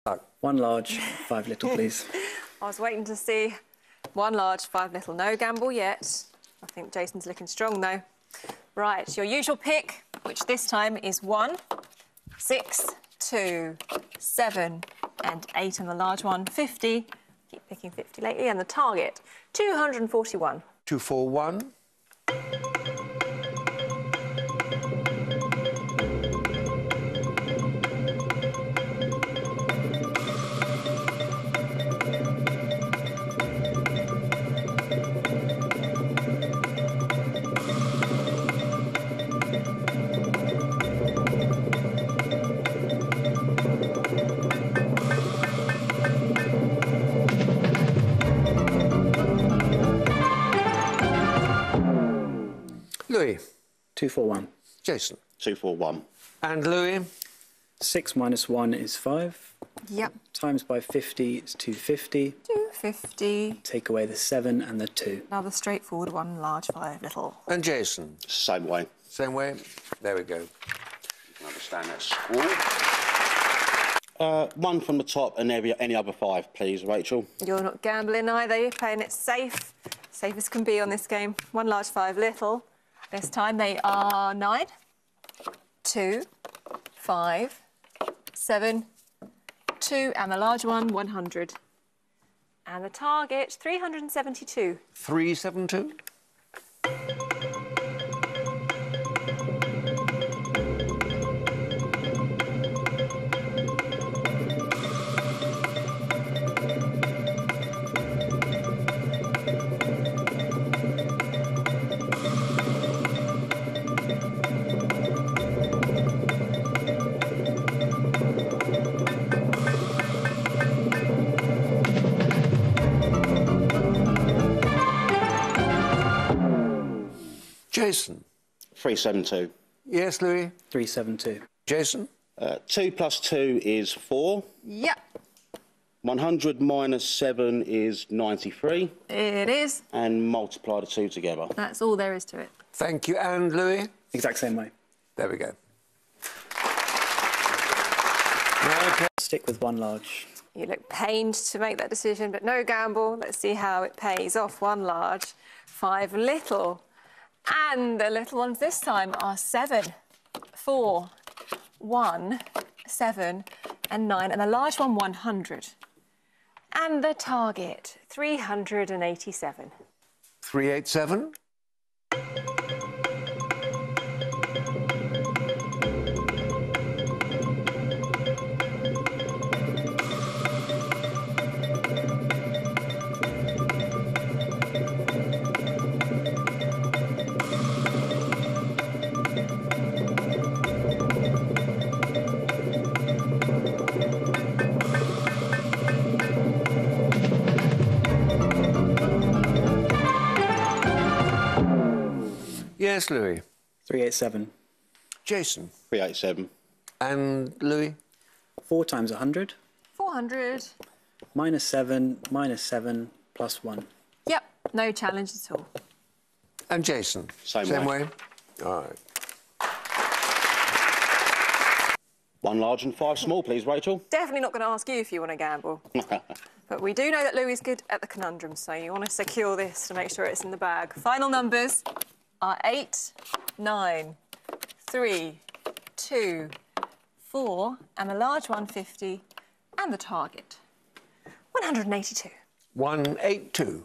One large, 5 little, please. I was waiting to see 1 large, 5 little. No gamble yet. I think Jason's looking strong, though. Right, your usual pick, which this time is 1, 6, 2, 7 and 8, and the large one, 50. Keep picking 50 lately, and the target, 241. 241. Louis. 241. Jason. 241. And Louis. 6 minus 1 is 5. Yep. Times by 50 is 250. 250. Take away the 7 and the 2. Another straightforward 1 large, 5 little. And Jason. Same way. Same way. There we go. You can understand that squall. 1 from the top and any other 5, please, Rachel. You're not gambling either. You're playing it safe. Safe as can be on this game. 1 large, 5 little. This time they are 9, 2, 5, 7, 2, and the large one, 100. And the target, 372. 372. Jason. 372. Yes, Louis. 372. Jason. 2 plus 2 is 4. Yep. 100 minus 7 is 93. It is. And multiply the 2 together. That's all there is to it. Thank you. And Louis. Exact same way. There we go. Okay. Stick with 1 large. You look pained to make that decision, but no gamble. Let's see how it pays off. 1 large, 5 little. And the little ones this time are 7, 4, 1, 7 and 9. And the large one, 100. And the target, 387. 387. Yes, Louis. 387. Jason. 387. And Louis. 4 times 100. 400. Minus 7, plus 1. Yep, no challenge at all. And Jason. Same way. All right. 1 large and 5 small, please, Rachel. Definitely not going to ask you if you want to gamble. But we do know that Louis is good at the conundrum, so you want to secure this to make sure it's in the bag. Final numbers are 8, 9, 3, 2, 4, and the large one, 50, and the target, 182. 182.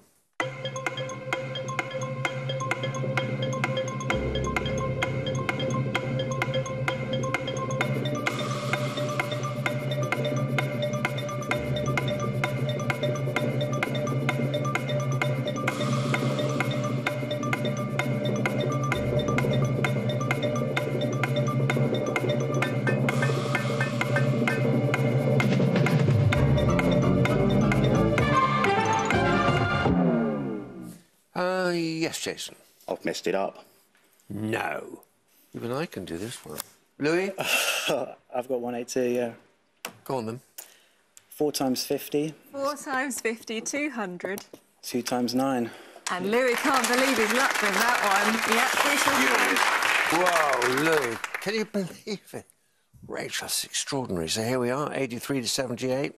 Yes, Jason. I've messed it up. No. Even I can do this one. Louis? I've got 182, yeah. Go on, then. 4 times 50. 4 times 50, 200. 2 times 9. And Louis can't believe his luck with that one. Yep, we shall see. Whoa, Louis. Can you believe it? Rachel, that's extraordinary. So here we are, 83 to 78.